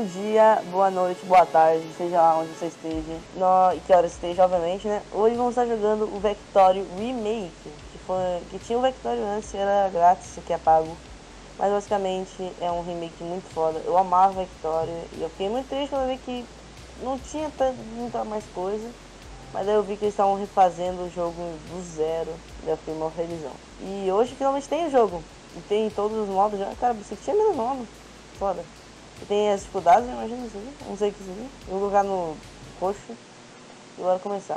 Bom dia, boa noite, boa tarde, seja lá onde você esteja, e que hora esteja, obviamente, né? Hoje vamos estar jogando o Vectorio Remake, que tinha o Vectorio antes, era grátis, isso aqui é pago. Mas basicamente é um remake muito foda. Eu amava Vectorio e eu fiquei muito triste quando eu vi que não tinha muita mais coisa. Mas daí eu vi que eles estavam refazendo o jogo do zero, daí eu fiquei mal felizão. E hoje finalmente tem o jogo, e tem todos os modos já. Cara, você que tinha menos modo, foda. E tem as dificuldades, imagina isso aqui. Não sei o que isso aqui. Eu vou colocar no roxo e bora começar.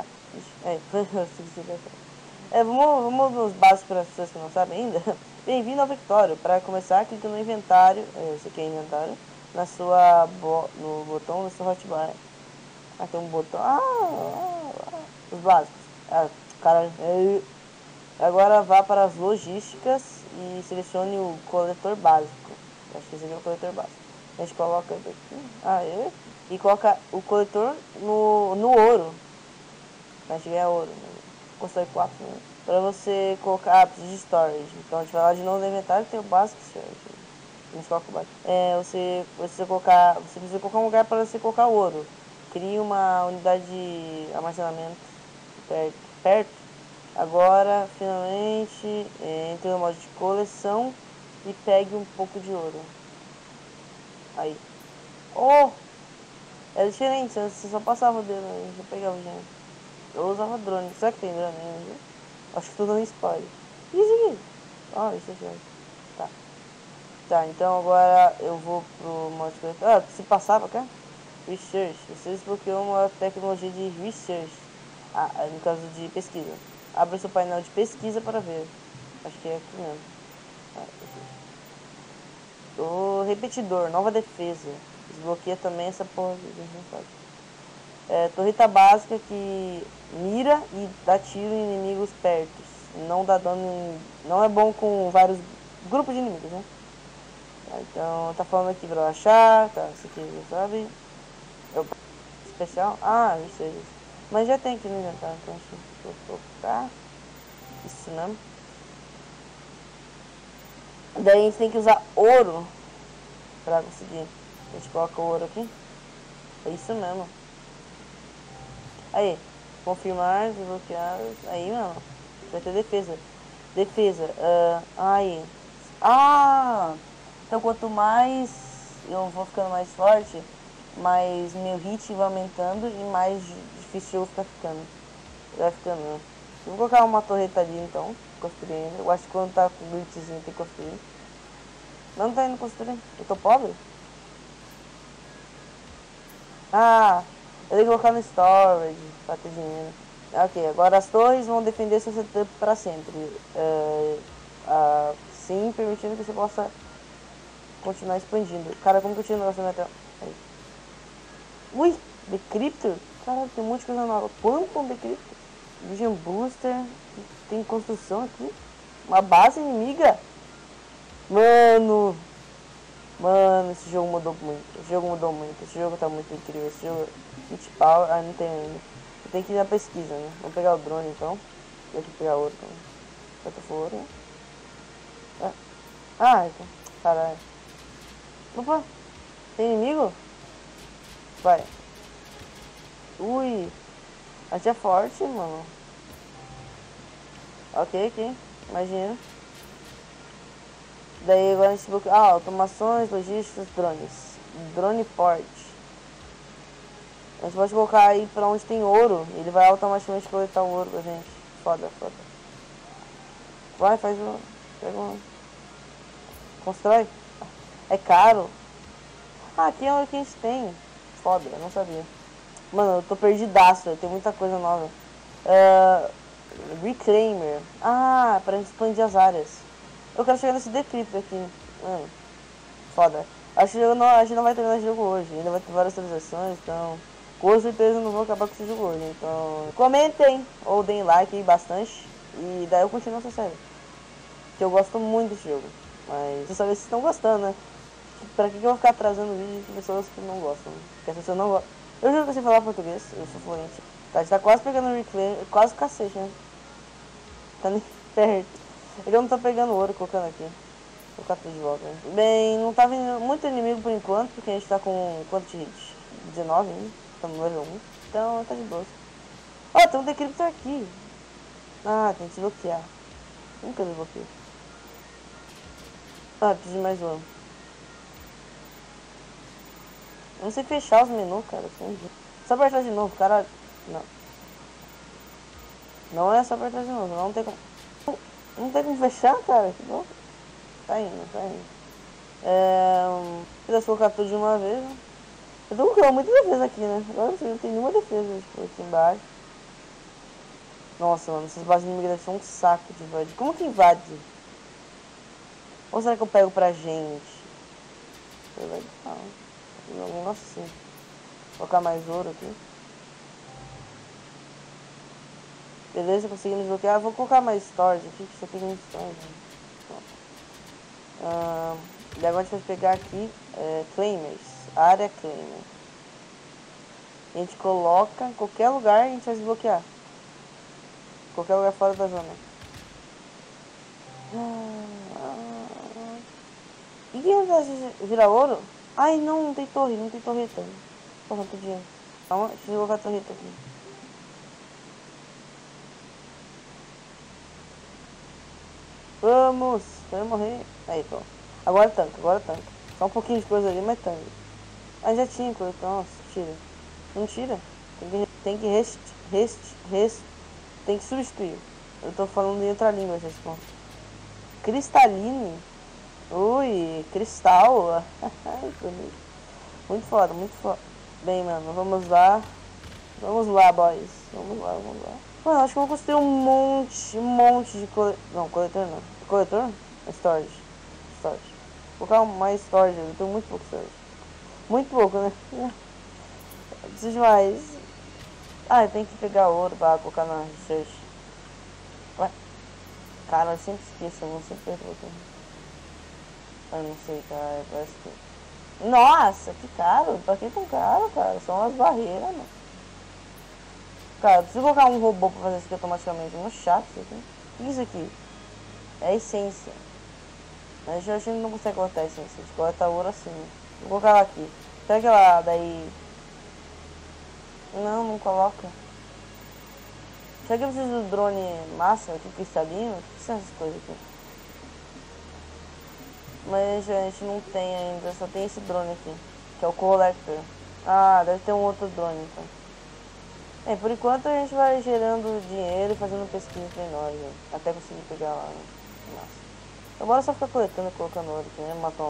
Vamos nos básicos para as pessoas que não sabem ainda. Bem-vindo ao Vectorio. Para começar, clique no inventário, esse aqui é inventário, no botão da sua hotbar. Ah, tem um botão. Os básicos. Cara. Agora vá para as logísticas e selecione o coletor básico. Acho que esse aqui é o coletor básico. A gente coloca aqui. E coloca o coletor no ouro. Pra gente ganhar ouro. Constrói 4, né? Pra você colocar. Precisa de storage. Então a gente vai lá de novo no inventário, tem o básico. A gente coloca o básico. Você precisa colocar um lugar para você colocar o ouro. Crie uma unidade de armazenamento perto. Agora, finalmente, entre no modo de coleção e pegue um pouco de ouro. Aí. Oh! É diferente, você só passava o dedo, né? Já pegava o gênero. Eu usava drone. Será que tem drone ainda? Acho que tô dando spoiler. E isso aqui? Isso aqui. Tá, então agora eu vou pro modo de coleção. Se passava, cara? Research. Você desbloqueou uma tecnologia de research. No caso de pesquisa. Abra seu painel de pesquisa para ver. Acho que é aqui mesmo. O repetidor, nova defesa. Desbloqueia também essa porra aqui. Torreta básica que mira e dá tiro em inimigos perto. Não dá dano não é bom com vários grupos de inimigos, né? Então tá falando aqui pra eu achar. Tá, isso aqui já sabe. Especial? Isso aí. Mas já tem aqui no inventário, então acho que vou colocar. Isso mesmo. Daí a gente tem que usar ouro pra conseguir. A gente coloca o ouro aqui. É isso mesmo. Aí, confirmar, desbloqueados. Aí, mano, vai ter defesa. Aí. Então quanto mais eu vou ficando mais forte, mais meu hit vai aumentando e mais difícil eu ficar ficando. Vai ficando, né? Eu vou colocar uma torreta ali então, construindo. Eu acho que quando tá com glitchzinho tem que construir. Não tá indo construir. Eu tô pobre? Eu tenho que colocar no storage pra ter dinheiro. Ok, agora as torres vão defender seu setup para sempre. Sim, permitindo que você possa continuar expandindo. Cara, como que eu tiro o negócio da minha tela? Aí. Ui, Decryptor? Caralho, tem um monte de coisa nova. Quanto um Decryptor? Vision Booster. Tem construção aqui. Uma base inimiga? Mano, esse jogo mudou muito. Esse jogo tá muito incrível. Esse jogo. Hit Power. Não tem ainda. Tem que ir na pesquisa, né? Vamos pegar o drone então. Tem que pegar outro também. Quanto for ouro, né? Então. Caralho. Opa! Tem inimigo? Vai. Ui. A gente é forte, mano. Ok. Imagina. Daí agora a gente bloqueia. Automações, logísticas, drones. Drone port. A gente pode colocar aí pra onde tem ouro. Ele vai automaticamente coletar o ouro pra gente. Foda. Vai, faz um. Pega um. Constrói. É caro. Aqui é o que a gente tem. Foda, eu não sabia. Mano, eu tô perdidaço, tem muita coisa nova. Reclaimer. Pra gente expandir as áreas. Eu quero chegar nesse Decryptor aqui. Mano, foda. Acho que a gente não vai terminar esse jogo hoje. Ainda vai ter várias atualizações, então com certeza não vou acabar com esse jogo hoje. Então comentem ou deem like aí bastante. E daí eu continuo essa série. Que eu gosto muito desse jogo. Mas preciso saber se estão gostando, né? Pra que eu vou ficar trazendo vídeo de pessoas que não gostam? Porque as pessoas não gostam. Eu juro que eu sei falar português, eu sou fluente. Tá, a gente tá quase pegando o reclaim, quase o cacete, né? Tá nem perto. É que eu não tô pegando ouro colocando aqui. Vou colocar tudo de volta, né? Bem, não tá vindo muito inimigo por enquanto, porque a gente tá com quanto de hit? 19 ainda. Estamos no level 1. Então tá de boa. Ó, tem um Decryptor aqui. Ah, tem que desbloquear. Nunca desbloqueei. Ah, preciso de mais um. Eu não sei fechar os menus, cara. Só apertar de novo, caralho. Não. Não é só apertar de novo. Não tem como. Não tem como fechar, cara. Que bom. Tá indo, tá indo. Deixa eu colocar tudo de uma vez, né? Eu tô colocando muita defesa aqui, né? Agora não tem nenhuma defesa, tipo, aqui embaixo. Nossa, mano, essas bases inimigas devem ser um saco de invadir. Como que invade? Ou será que eu pego pra gente? Não, algum assim. Vou colocar mais ouro aqui. Beleza, conseguimos desbloquear. Vou colocar mais storage aqui, que isso aqui é muito storage. E agora a gente vai pegar aqui claimers, área claimer. A gente coloca em qualquer lugar e a gente vai desbloquear. Qualquer lugar fora da zona. E que acontece se virar ouro? Ai não, não tem torre, não tem torreta. Porra, tô dinheiro. Calma, deixa eu colocar a torreta aqui. Vamos, vai morrer. Aí, pronto. Agora tanca, agora tanca. Só um pouquinho de coisa ali, mas tanca. Ah, já tinha coisa, nossa, tira. Não tira. Tem que tem que substituir. Eu tô falando em outra língua, esse ponto. Cristaline. Ui, cristal. Muito foda, muito foda. Bem, mano, vamos lá. Vamos lá, boys. Vamos lá, vamos lá. Mano, acho que eu vou construir um monte de coletor. Não, coletor não. Coletor? Storage. Storage. Vou colocar mais storage, eu tenho muito pouco storage. Muito pouco, né? Preciso de mais. Ah, tem que pegar ouro pra colocar na research. Ué? Cara, eu sempre esqueço, eu vou sempre perder outro. Eu não sei, cara, parece que... Nossa, que caro. Pra que tão caro, cara? São as barreiras, mano. Cara, eu preciso colocar um robô pra fazer isso aqui automaticamente. É muito chato isso aqui. O que é isso aqui? É a essência. Mas a gente não consegue cortar a essência. A gente corta ouro assim. Vou colocar ela aqui. Será que ela daí... Não, não coloca. Será que eu preciso do drone massa aqui, cristalino? O que são essas coisas aqui? Mas a gente não tem ainda, só tem esse drone aqui, que é o Collector. Ah, deve ter um outro drone então. Por enquanto a gente vai gerando dinheiro e fazendo pesquisa entre nós, né? Até conseguir pegar lá, né? Nossa. Então bora só ficar coletando e colocando ouro aqui, né?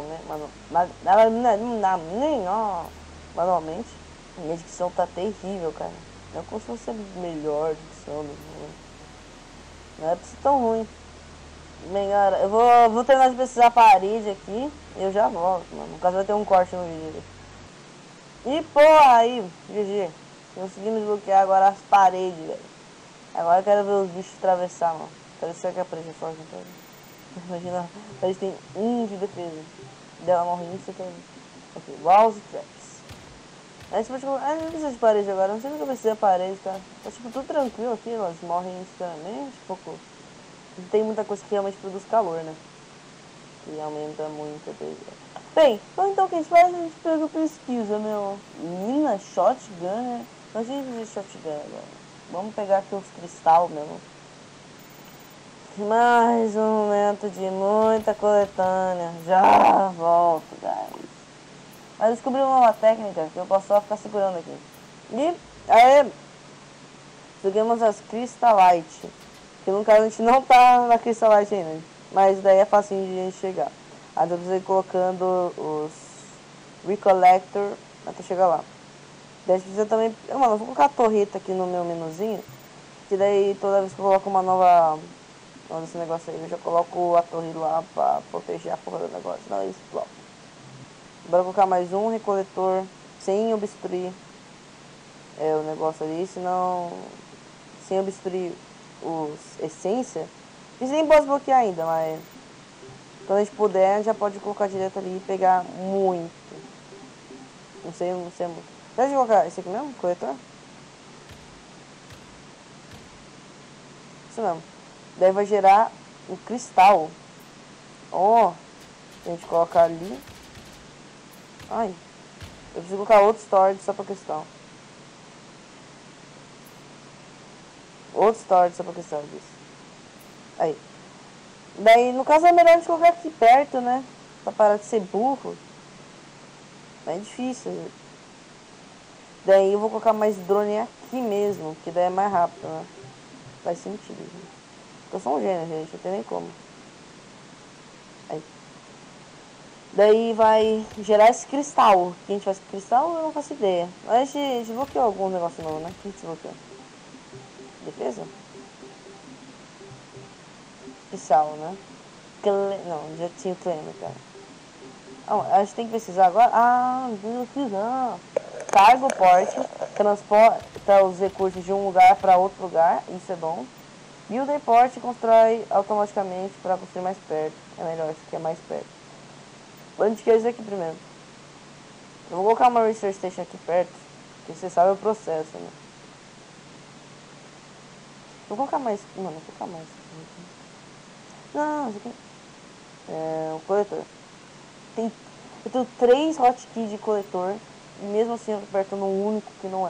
Manualmente. Minha dicção tá terrível, cara. Não é como se fosse a melhor dicção do mundo. Não é pra ser tão ruim. Bem, galera, eu vou terminar de precisar a parede aqui e eu já volto, mano. No caso vai ter um corte no vídeo. E porra aí, GG. Conseguimos desbloquear agora as paredes, velho. Agora eu quero ver os bichos atravessar, mano. Quero ver se a parede é forte, então. Imagina, a parede tem 1 de defesa. Dela morre instantaneamente. Ok, walls e traps. A gente pode colocar... não precisa de parede agora. Não sei se eu precisei de parede, cara. Tá tipo tudo tranquilo aqui, elas morrem instantaneamente. Pouco. Não tem muita coisa que realmente produz calor, né? Que aumenta muito a defesa. Bem, então o que a gente faz? A gente pega pesquisa, meu. Mina, shotgun, né? Mas a gente dizer shotgun agora. Vamos pegar aqui os cristal mesmo. Mais um momento de muita coletânea. Já volto, guys. Mas eu descobri uma nova técnica que eu posso só ficar segurando aqui. E aí, seguimos as Crystalite. Que no caso a gente não tá na Crystalite ainda. Mas daí é facinho de a gente chegar. Aí eu preciso ir colocando os Recollector até chegar lá. Daí a gente precisa também... Mano, eu vou colocar a torreta aqui no meu menuzinho. Que daí toda vez que eu coloco uma nova... esse negócio aí, eu já coloco a torre lá pra proteger a porra do negócio. Não, é explode. Bora colocar mais um recoletor sem obstruir o negócio ali, senão... Sem obstruir os essência. Isso nem pode bloquear ainda, mas... Quando a gente puder, já pode colocar direto ali e pegar muito. Não sei muito. Deixa eu colocar esse aqui mesmo, coletor? Isso mesmo. Daí vai gerar o cristal. Ó. A gente coloca ali. Ai, eu preciso colocar outro storage só pra questão. Outro storage só pra questão disso. Aí. Daí, no caso, é melhor a gente colocar aqui perto, né? Pra parar de ser burro. É difícil. Daí eu vou colocar mais drone aqui mesmo, que daí é mais rápido, né? Faz sentido, gente. Eu sou um gênio, gente. Não tem nem como. Aí. Daí vai gerar esse cristal. O que a gente faz com cristal, eu não faço ideia. Mas a gente desbloqueou algum negócio novo, né? O que a gente desbloqueou? Defesa? Especial, né? Não, já tinha o Clem, cara. Ah, a gente tem que pesquisar agora? Ah, não pesquisar. Cargo porte, transporta os recursos de um lugar para outro lugar, isso é bom. Builder porte constrói automaticamente para construir mais perto. É melhor, isso aqui é mais perto. A gente quer isso aqui primeiro. Eu vou colocar uma Research Station aqui perto, porque você sabe o processo, né? Vou colocar mais. Mano, vou colocar mais. Não, isso aqui. É o coletor. Eu tenho 3 hotkeys de coletor, e mesmo assim eu tô apertando um único que não é.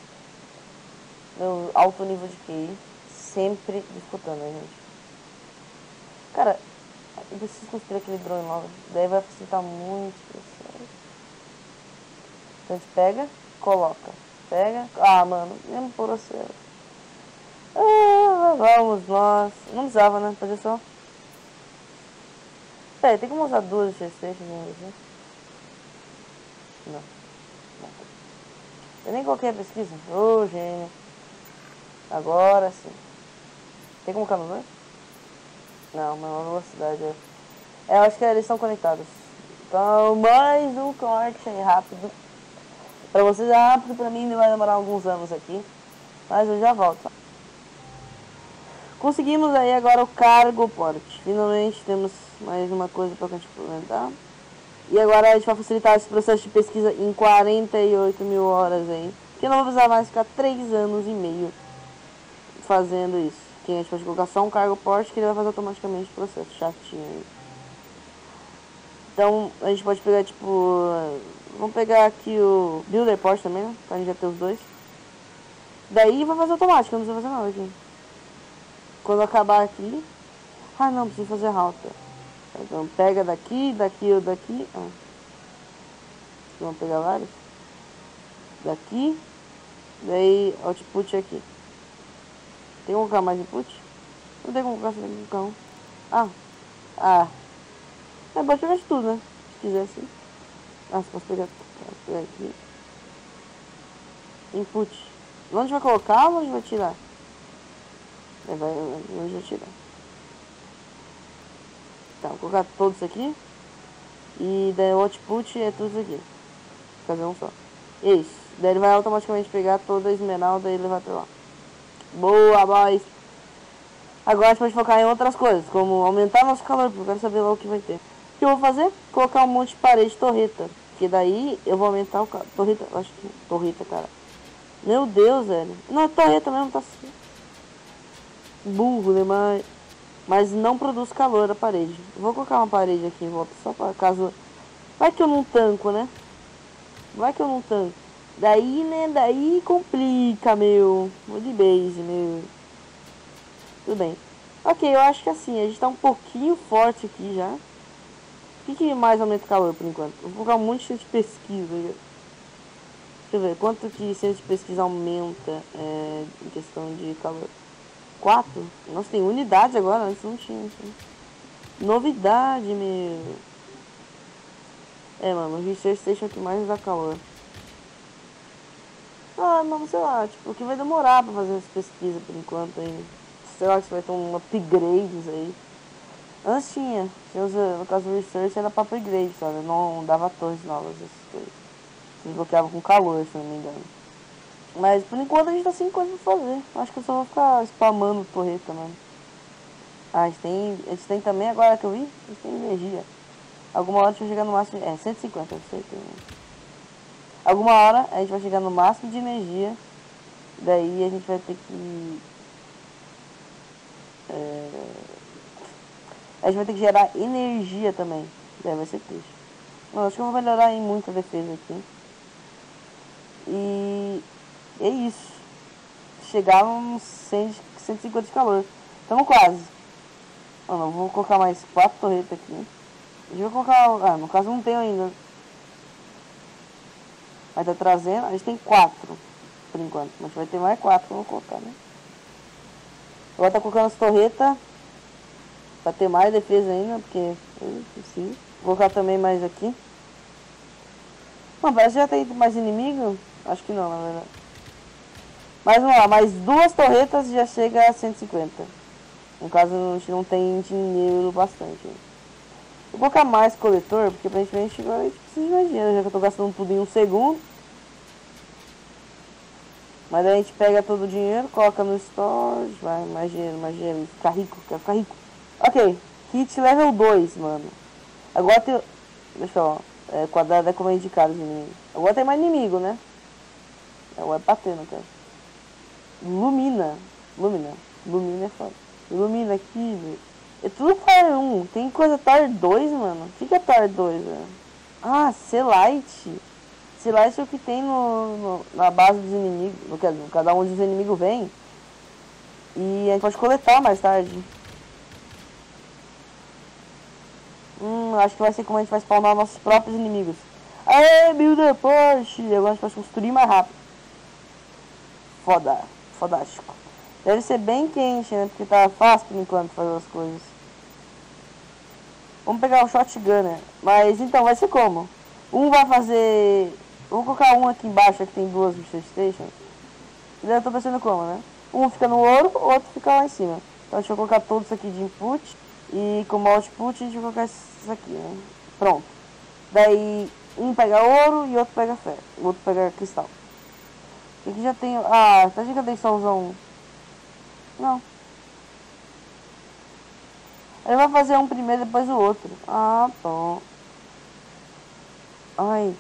Meu alto nível de QI, sempre disputando, né, gente? Cara, eu preciso construir aquele drone logo, daí vai facilitar muito o processo. Então a gente pega, coloca. Pega. Ah, mano, mesmo processo. Ah, vamos nós. Não precisava, né? Fazer só. Pera, tem como usar 2 Stations assim? Não. Não. Eu nem coloquei a pesquisa. Ô, gênio. Agora sim. Tem como colocar no 2? Não, menor velocidade. Eu acho que eles estão conectados. Então, mais um corte aí rápido. Pra vocês é rápido, pra mim vai demorar alguns anos aqui. Mas eu já volto. Conseguimos aí agora o cargo porte. Finalmente temos mais uma coisa pra gente implementar. E agora a gente vai facilitar esse processo de pesquisa em 48 mil horas aí. Que eu não vou precisar mais ficar 3 anos e meio fazendo isso. Que a gente pode colocar só um cargo porte que ele vai fazer automaticamente o processo. Chatinho aí. Então a gente pode pegar tipo. Vamos pegar aqui o Builder Porte também, né? Pra gente já ter os dois. Daí vai fazer automático, não precisa fazer nada aqui. Quando acabar aqui. Ah não, precisa fazer router. Então pega daqui, daqui ou daqui. Ah. Vamos pegar vários. Daqui. Daí output aqui. Tem como colocar mais input? Não tem como colocar assim então. Ah. Ah. É, pode pegar de tudo, né? Se quiser assim. Ah, você pode pegar aqui. Input. Onde vai colocar ou onde vai tirar? Onde vai tirar. Tá, vou colocar todos aqui. E daí o output é tudo isso aqui. Vou fazer um só. Isso. Daí ele vai automaticamente pegar toda a esmeralda e levar pra lá. Boa, boys. Agora a gente pode focar em outras coisas, como aumentar nosso calor, porque eu quero saber lá o que vai ter. O que eu vou fazer? Colocar um monte de parede torreta. Que daí eu vou aumentar o calor. Torreta, acho que torreta, cara. Meu Deus, velho. Não, é torreta mesmo, tá burro demais. Mas não produz calor a parede. Vou colocar uma parede aqui em volta, só pra caso... Vai que eu não tanco, né? Vai que eu não tanco. Daí, né? Daí complica, meu. Vou de base, meu. Tudo bem. Ok, eu acho que assim, a gente tá um pouquinho forte aqui já. O que mais aumenta o calor por enquanto? Vou colocar um monte de pesquisa. Deixa eu ver, quanto que centro de pesquisa aumenta em questão de calor? 4? Nossa, tem unidade agora, antes não tinha. Assim. Novidade, meu. É, mano, o Research Station que mais dá calor. Ah, mano, sei lá, tipo, que vai demorar pra fazer essa pesquisa por enquanto aí. Sei lá, se vai ter um upgrades aí. Antes tinha, no caso do Research era pra upgrade, sabe? Não dava torres novas, essas coisas. Se desbloqueava com calor, se não me engano. Mas por enquanto a gente tá sem coisa pra fazer. Acho que eu só vou ficar spamando torreta, mano. Ah, a gente tem também, agora que eu vi, a gente tem energia. Alguma hora a gente vai chegar no máximo, 150, eu sei que... Alguma hora a gente vai chegar no máximo de energia. Daí a gente vai ter que... a gente vai ter que gerar energia também. Vai ser triste. Não, acho que eu vou melhorar em muito a defesa aqui. E é isso. Chegar uns 150 de calor. Estamos quase. Oh, não, vou colocar mais 4 torretas aqui. A gente vai colocar... Ah, no caso não tem ainda. Mas tá trazendo... A gente tem 4 por enquanto. Mas vai ter mais 4 que eu vou colocar, né? Agora tá colocando as torretas pra ter mais defesa ainda, porque eu preciso. Vou colocar também mais aqui. Não, parece que já tem mais inimigo. Acho que não, na verdade. Mas vamos lá, mais 2 torretas já chega a 150. No caso, a gente não tem dinheiro bastante. Vou colocar mais coletor, porque aparentemente agora a gente precisa de mais dinheiro, já que eu tô gastando tudo em 1 segundo. Mas aí a gente pega todo o dinheiro, coloca no storage, vai, mais dinheiro, ficar rico, quero ficar rico. Ok, kit level 2, mano. Agora tem... Deixa eu ver, quadrado é como é indicado os inimigos. Agora tem mais inimigo, né? Agora é batendo, cara. Lumina é foda. Ilumina aqui, velho. É tudo Tier 1. Tem coisa Tier 2, mano. O que é Tier 2, velho? Ah, Selite. Selite é o que tem na base dos inimigos. Cada um dos inimigos vem. E a gente pode coletar mais tarde. Acho que vai ser como a gente vai spawnar nossos próprios inimigos. Aê, Builder Porsche! Agora a gente pode construir mais rápido. Fodástico. Deve ser bem quente, né? Porque tá fácil por enquanto fazer as coisas. Vamos pegar o shotgunner. Mas então, vai ser como? Um vai fazer... Vou colocar um aqui embaixo, que tem 2 Booster Stations. Eu tô pensando como, né? Um fica no ouro, o outro fica lá em cima. Então deixa eu colocar todos aqui de input. E como output, a gente vai colocar isso aqui, né? Pronto. Daí, um pega ouro e outro pega ferro. O outro pega cristal. Aqui já tem... Ah, tá achando que eu tenho só usar um? Não. Ele vai fazer um primeiro, depois o outro. Ah, bom. Ai,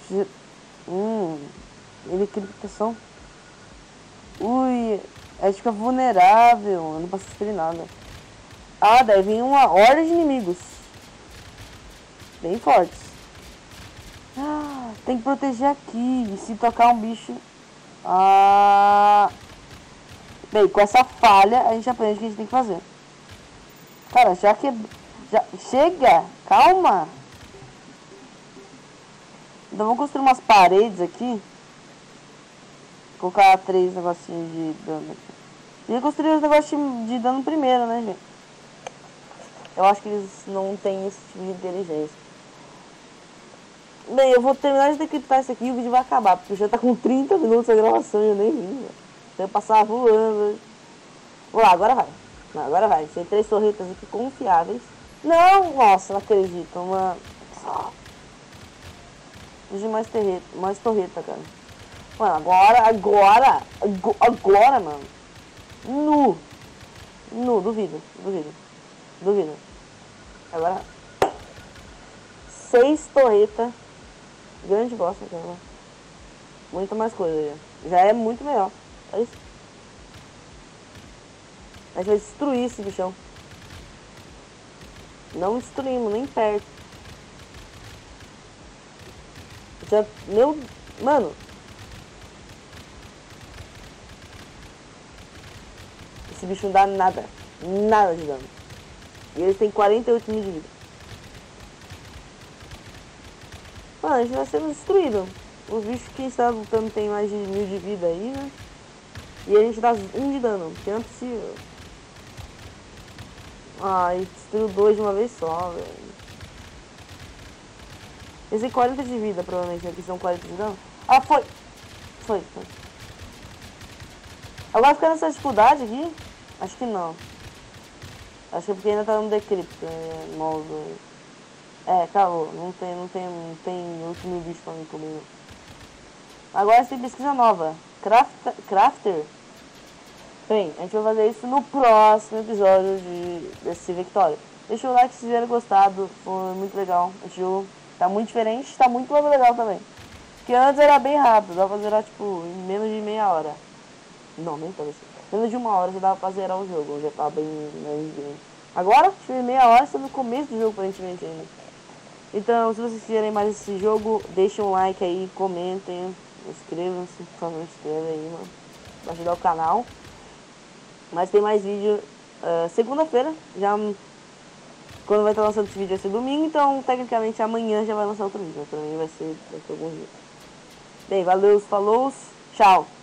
ele cria proteção. Ui, a gente fica vulnerável. Eu não posso destruir nada. Ah, daí vem uma horda de inimigos. Bem fortes. Ah, tem que proteger aqui. E se tocar um bicho... Ah... Bem, com essa falha, a gente aprende o que a gente tem que fazer. Cara, já que... Já... Chega! Calma! Então vamos construir umas paredes aqui. Colocar 3 negocinhos de dano aqui. E construir os negócios de dano primeiro, né, gente? Eu acho que eles não têm esse tipo de inteligência. Bem, eu vou terminar de decriptar isso aqui e o vídeo vai acabar. Porque já tá com 30 minutos a gravação e eu nem vi, velho. Eu passar voando. Vamos lá, agora vai. Não, agora vai. Tem 3 torretas aqui confiáveis. Não! Nossa, não acredito. Uma... Preciso de mais torreta, cara. Mano, agora, mano. Duvido. Agora, 6 torretas. Grande bosta, cara. Muita mais coisa já é muito melhor. Olha isso. A gente vai destruir esse bichão. Não destruímos, nem perto. Já, mano. Esse bicho não dá nada. Nada de dano. E eles têm 48 mil de vida. Mano, a gente vai sendo destruído. Os bichos que está lutando tem mais de 1000 de vida aí, né? E a gente dá 1 de dano, porque não é possível. Ai, destruiu 2 de uma vez só, velho. Eles têm 40 de vida, provavelmente, aqui são 40 de dano. Ah, foi! Agora fica nessa dificuldade aqui? Acho que não. Acho que é porque ainda tá no decrypt, modo. Acabou. Não tem outro mil bicho pra mim comer. Agora tem pesquisa nova. Crafter. Bem, a gente vai fazer isso no próximo episódio desse Victoria. Deixa o like se tiver gostado. Foi muito legal. O jogo tá muito diferente, tá muito legal também. Porque antes era bem rápido, dava pra zerar tipo em menos de meia hora. Não, nem tanto assim. Menos de 1 hora já dava pra zerar o jogo, já tava bem. Agora, tive meia hora, está no começo do jogo aparentemente ainda. Então, se vocês quiserem mais esse jogo, deixem um like aí, comentem, inscrevam-se, por favor, inscreva aí, mano, pra ajudar o canal. Mas tem mais vídeo segunda-feira, já quando vai estar lançando esse vídeo vai ser domingo, então tecnicamente amanhã já vai lançar outro vídeo, mas pra mim vai ser daqui a alguns dias. Bem, valeu, falou, tchau!